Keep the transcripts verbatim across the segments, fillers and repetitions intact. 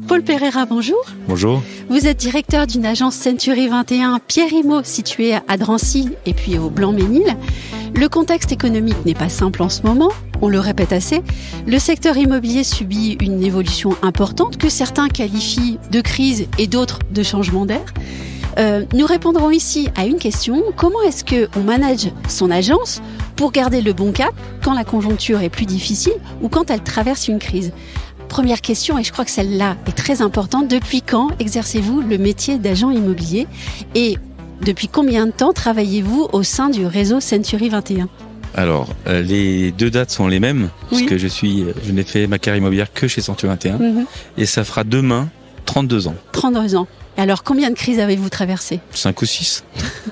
Paul Pereira, bonjour. Bonjour. Vous êtes directeur d'une agence Century vingt et un Pierre Immo située à Drancy et puis au Blanc-Mesnil. Le contexte économique n'est pas simple en ce moment, on le répète assez. Le secteur immobilier subit une évolution importante que certains qualifient de crise et d'autres de changement d'air. Euh, nous répondrons ici à une question: comment est-ce qu'on manage son agence pour garder le bon cap quand la conjoncture est plus difficile ou quand elle traverse une crise? Première question, et je crois que celle-là est très importante: depuis quand exercez-vous le métier d'agent immobilier et depuis combien de temps travaillez-vous au sein du réseau Century vingt et un? Alors, euh, les deux dates sont les mêmes, oui. Parce que je suis, je n'ai fait ma carrière immobilière que chez Century vingt et un, mm-hmm. Et ça fera demain trente-deux ans. trente-deux ans. Alors, combien de crises avez-vous traversées? cinq ou six.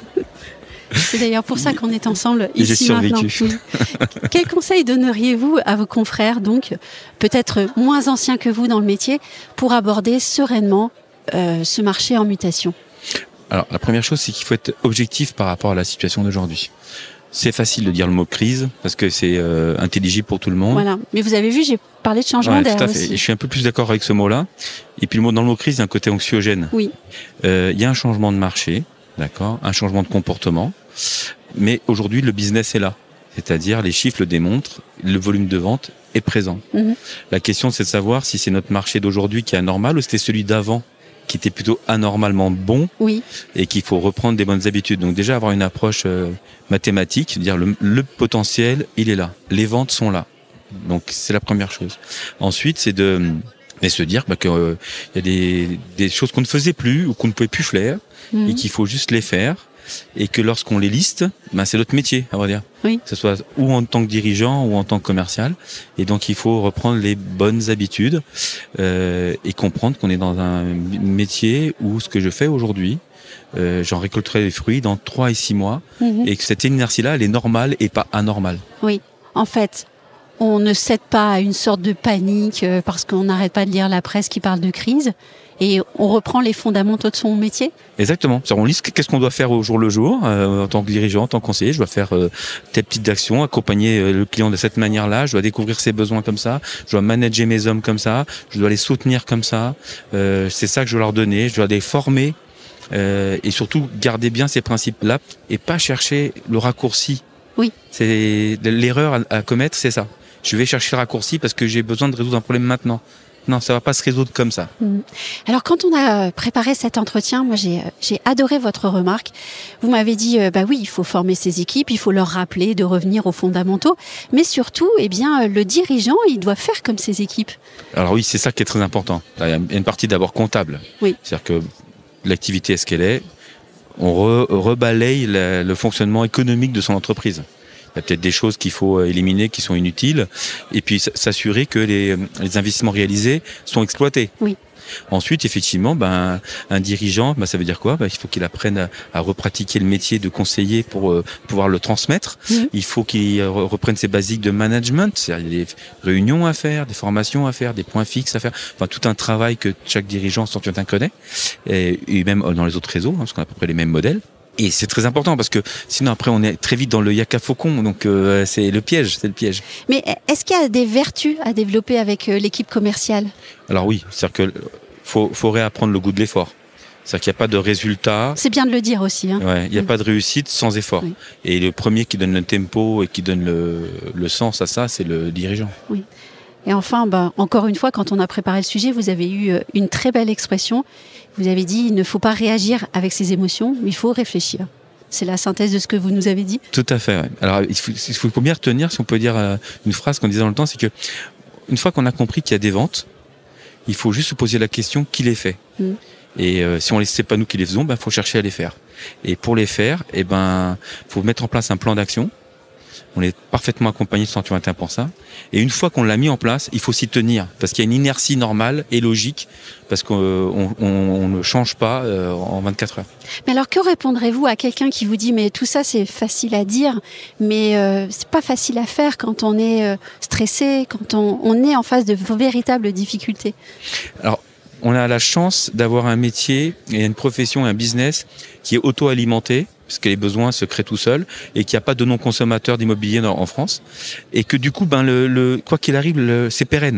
C'est d'ailleurs pour ça qu'on est ensemble ici. J'ai survécu. Maintenant. Quel conseil donneriez-vous à vos confrères, donc peut-être moins anciens que vous dans le métier, pour aborder sereinement euh, ce marché en mutation? Alors, la première chose, c'est qu'il faut être objectif par rapport à la situation d'aujourd'hui. C'est facile de dire le mot crise parce que c'est euh, intelligible pour tout le monde. Voilà. Mais vous avez vu, j'ai parlé de changement ouais, d'air tout à fait. aussi. Et je suis un peu plus d'accord avec ce mot-là. Et puis le mot, dans le mot crise, il y a un côté anxiogène. Oui. Euh, il y a un changement de marché, d'accord, un changement de comportement. Mais aujourd'hui, le business est là. C'est-à-dire, les chiffres le démontrent, le volume de vente est présent. Mm-hmm. La question, c'est de savoir si c'est notre marché d'aujourd'hui qui est anormal ou c'était celui d'avant qui était plutôt anormalement bon, oui. Et qu'il faut reprendre des bonnes habitudes. Donc déjà, avoir une approche euh, mathématique, dire le, le potentiel, il est là. Les ventes sont là. Donc c'est la première chose. Ensuite, c'est de et se dire bah, qu'il euh, y a des, des choses qu'on ne faisait plus ou qu'on ne pouvait plus faire, mm-hmm. Et qu'il faut juste les faire. Et que lorsqu'on les liste, ben c'est notre métier, à vrai dire. Oui. Que ce soit ou en tant que dirigeant ou en tant que commercial. Et donc il faut reprendre les bonnes habitudes euh, et comprendre qu'on est dans un métier où ce que je fais aujourd'hui, euh, j'en récolterai les fruits dans trois et six mois, mm-hmm. Et que cette inertie-là, elle est normale et pas anormale. Oui, en fait, on ne cède pas à une sorte de panique parce qu'on n'arrête pas de lire la presse qui parle de crise. Et on reprend les fondamentaux de son métier. Exactement. On liste qu'est-ce qu'on doit faire au jour le jour, euh, en tant que dirigeant, en tant que conseiller. Je dois faire euh, telle petite action, accompagner euh, le client de cette manière-là. Je dois découvrir ses besoins comme ça. Je dois manager mes hommes comme ça. Je dois les soutenir comme ça. Euh, c'est ça que je dois leur donner. Je dois les former euh, et surtout garder bien ces principes-là et pas chercher le raccourci. Oui. C'est l'erreur à, à commettre, c'est ça. Je vais chercher le raccourci parce que j'ai besoin de résoudre un problème maintenant. Non, ça va pas se résoudre comme ça. Alors, quand on a préparé cet entretien, moi, j'ai, j'ai adoré votre remarque. Vous m'avez dit, euh, bah oui, il faut former ses équipes, il faut leur rappeler de revenir aux fondamentaux. Mais surtout, eh bien, le dirigeant, il doit faire comme ses équipes. Alors oui, c'est ça qui est très important. Il y a une partie d'abord comptable. Oui. C'est-à-dire que l'activité est ce qu'elle est. On re, rebalaye la, le fonctionnement économique de son entreprise. Il y a peut-être des choses qu'il faut éliminer, qui sont inutiles, et puis s'assurer que les, les investissements réalisés sont exploités. Oui. Ensuite, effectivement, ben, un dirigeant, ben, ça veut dire quoi? Ben, il faut qu'il apprenne à, à repratiquer le métier de conseiller pour euh, pouvoir le transmettre. Mmh. Il faut qu'il reprenne ses basiques de management, c'est-à-dire il y a des réunions à faire, des formations à faire, des points fixes à faire, enfin tout un travail que chaque dirigeant Century connaît, et, et même dans les autres réseaux, hein, parce qu'on a à peu près les mêmes modèles. Et c'est très important parce que sinon après on est très vite dans le yaka faucon, donc euh, c'est le piège, c'est le piège. Mais est-ce qu'il y a des vertus à développer avec euh, l'équipe commerciale? Alors oui, c'est-à-dire que faut, faut réapprendre le goût de l'effort. C'est-à-dire qu'il n'y a pas de résultat. C'est bien de le dire aussi. Hein. Ouais, il n'y a mmh. pas de réussite sans effort. Oui. Et le premier qui donne le tempo et qui donne le, le sens à ça, c'est le dirigeant. Oui. Et enfin, bah, encore une fois, quand on a préparé le sujet, vous avez eu une très belle expression. Vous avez dit, il ne faut pas réagir avec ses émotions, mais il faut réfléchir. C'est la synthèse de ce que vous nous avez dit. Tout à fait. Ouais. Alors, il faut, il faut bien retenir, si on peut dire euh, une phrase qu'on disait dans le temps, c'est que une fois qu'on a compris qu'il y a des ventes, il faut juste se poser la question qui les fait. Mmh. Et euh, si on ne sait pas nous qui les faisons, ben faut chercher à les faire. Et pour les faire, eh ben faut mettre en place un plan d'action. On est parfaitement accompagné de Century vingt et un pour ça. Et une fois qu'on l'a mis en place, il faut s'y tenir. Parce qu'il y a une inertie normale et logique. Parce qu'on on, on, on ne change pas euh, en vingt-quatre heures. Mais alors, que répondrez-vous à quelqu'un qui vous dit « Mais tout ça, c'est facile à dire, mais euh, c'est pas facile à faire quand on est euh, stressé, quand on, on est en face de véritables difficultés ?» Alors, on a la chance d'avoir un métier et une profession et un business qui est auto-alimenté, parce que les besoins se créent tout seuls, et qu'il n'y a pas de non-consommateurs d'immobilier en France, et que du coup, ben, le, le, quoi qu'il arrive, le, c'est pérenne.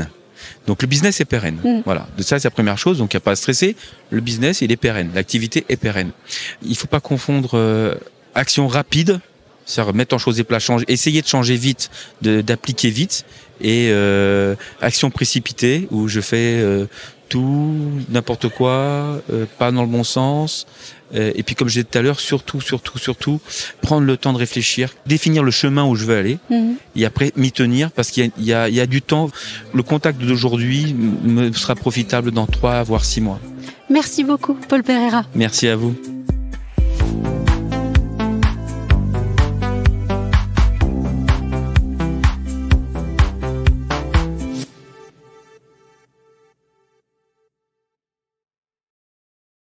Donc le business est pérenne. Mmh. Voilà. De ça, c'est la première chose. Donc il n'y a pas à stresser. Le business, il est pérenne. L'activité est pérenne. Il faut pas confondre euh, action rapide, c'est-à-dire mettre en chose et plat, changer, essayer de changer vite, de, d'appliquer vite, et euh, action précipitée où je fais euh, tout, n'importe quoi, euh, pas dans le bon sens. Euh, et puis comme je disais tout à l'heure, surtout, surtout, surtout, prendre le temps de réfléchir, définir le chemin où je veux aller, mmh. et après m'y tenir, parce qu'il y a, il y a, il y a du temps. Le contact d'aujourd'hui me sera profitable dans trois voire six mois. Merci beaucoup, Paul Pereira. Merci à vous.